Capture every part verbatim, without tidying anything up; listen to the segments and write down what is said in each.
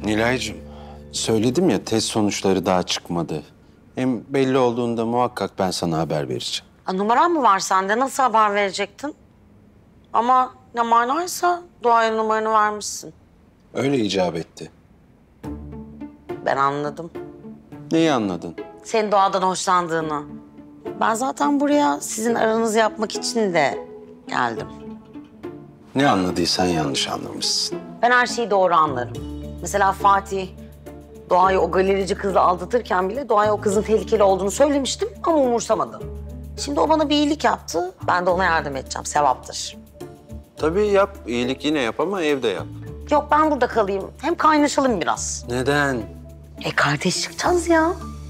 Nilay'cığım, söyledim ya test sonuçları daha çıkmadı. Hem belli olduğunda muhakkak ben sana haber vereceğim. A, numaran mı var sende? Nasıl haber verecektin? Ama ne manaysa Doğa'ya numaranı vermişsin. Öyle icap etti. Ben anladım. Neyi anladın? Senin Doğa'dan hoşlandığını. Ben zaten buraya sizin aranızı yapmak için de geldim. Ne anladıysan yanlış anlamışsın. Ben her şeyi doğru anlarım. Mesela Fatih Doğa'yı o galerici kızla aldatırken bile Doğa'ya o kızın tehlikeli olduğunu söylemiştim ama umursamadı. Şimdi o bana bir iyilik yaptı, ben de ona yardım edeceğim. Sevaptır. Tabii yap, iyilik yine yap ama evde yap. Yok ben burada kalayım. Hem kaynaşalım biraz. Neden? E kardeş çıkacağız ya.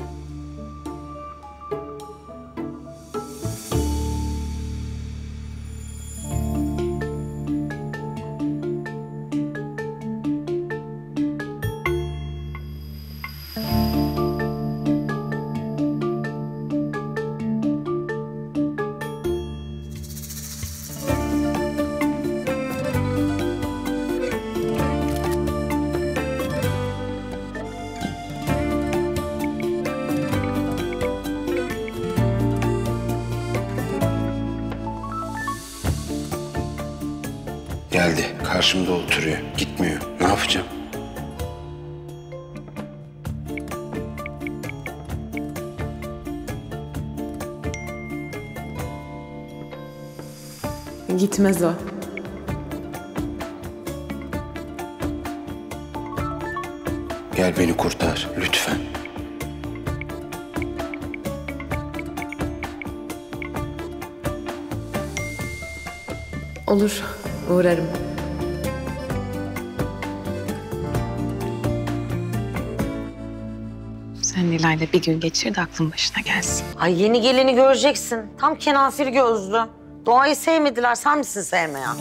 Geldi, karşımda oturuyor. Gitmiyor. Ne yapacağım? Gitmez o. Gel beni kurtar, lütfen. Olur, uğrarım. Sen Nilay'la bir gün geçir de aklın başına gelsin. Ay yeni geleni göreceksin. Tam kenafir gözlü. Doğayı sevmediler, sen misin sevmeyen?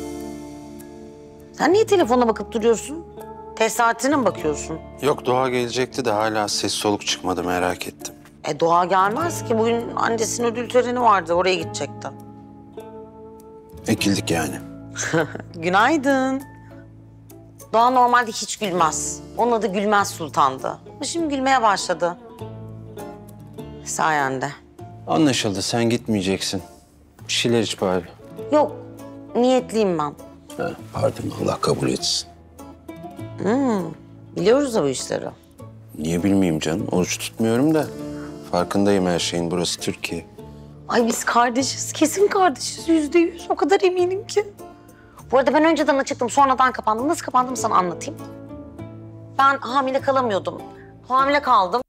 Sen niye telefona bakıp duruyorsun? Test saatine mi bakıyorsun? Yok, Doğa gelecekti de hala ses soluk çıkmadı, merak ettim. E Doğa gelmez ki. Bugün annesinin ödül töreni vardı, oraya gidecekti. Ekildik yani. Günaydın. Doğa normalde hiç gülmez. Onun adı Gülmez Sultan'dı. Ama şimdi gülmeye başladı. Sayende. Anlaşıldı, sen gitmeyeceksin. Bir şeyler iç bari. Yok, niyetliyim ben. Ha, pardon, Allah kabul etsin. Biliyoruz da bu işleri. Niye bilmeyeyim canım, oruç tutmuyorum da. Farkındayım her şeyin, burası Türkiye. Ay biz kardeşiz, kesin kardeşiz. Yüzde yüz, o kadar eminim ki. Bu arada ben önceden açıktım, sonradan kapandım. Nasıl kapandım sana anlatayım. Ben hamile kalamıyordum. Hamile kaldım.